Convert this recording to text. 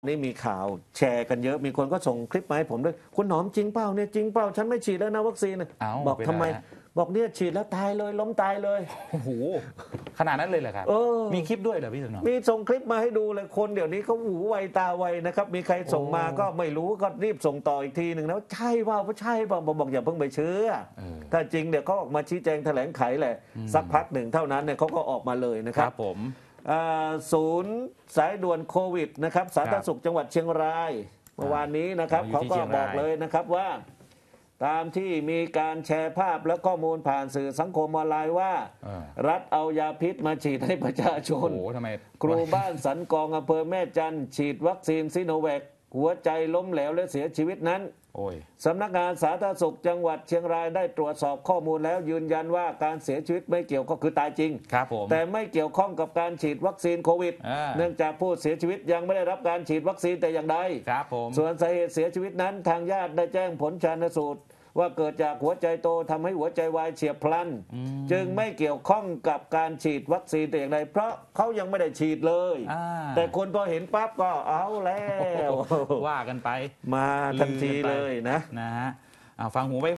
นี่มีข่าวแชร์กันเยอะมีคนก็ส่งคลิปมาให้ผมด้วยคุณหนอมจริงเปล่าเนี่ยจริงเปล่าฉันไม่ฉีดแล้วนะวัคซีนบอกทำไมบอกเนี่ยฉีดแล้วตายเลยล้มตายเลยโอ้โหขนาดนั้นเลยเหรอครับมีคลิปด้วยเหรอพี่ถนอมมีส่งคลิปมาให้ดูเลยคนเดี๋ยวนี้เขาหูไวตาไวนะครับมีใครส่งมาก็ไม่รู้ก็รีบส่งต่ออีกทีหนึ่งนะใช่เปล่าใช่เปล่าบอกอย่าเพิ่งไปเชื่อถ้าจริงเดี๋ยวเขาออกมาชี้แจงแถลงไขแหละสักพักหนึ่งเท่านั้นเนี่ยเขาก็ออกมาเลยนะครับผมศูนย์สายด่วนโควิดนะครับสาธารณสุขจังหวัดเชียงรายเมื่อวานนี้นะครับเขาก็บอกเลยนะครับว่าตามที่มีการแชร์ภาพและข้อมูลผ่านสื่อสังคมออนไลน์ว่ารัฐเอายาพิษมาฉีดให้ประชาชนครูบ้านสันกองอำเภอแม่จันทร์ฉีดวัคซีนซิโนแวคหัวใจล้มเหลวและเสียชีวิตนั้นสำนักงานสาธารณสุขจังหวัดเชียงรายได้ตรวจสอบข้อมูลแล้วยืนยันว่าการเสียชีวิตไม่เกี่ยวก็คือตายจริงแต่ไม่เกี่ยวข้องกับการฉีดวัคซีนโควิดเนื่องจากผู้เสียชีวิตยังไม่ได้รับการฉีดวัคซีนแต่อย่างใดส่วนสาเหตุเสียชีวิตนั้นทางญาติได้แจ้งผลชันสูตรว่าเกิดจากหัวใจโตทำให้หัวใจวายเฉียบพลันจึงไม่เกี่ยวข้องกับการฉีดวัคซีนแต่อย่างใดเพราะเขายังไม่ได้ฉีดเลยแต่คนพอเห็นปั๊บก็เอาแล้วว่ากันไปมาทันทีเลยนะฮะฟังหูไว้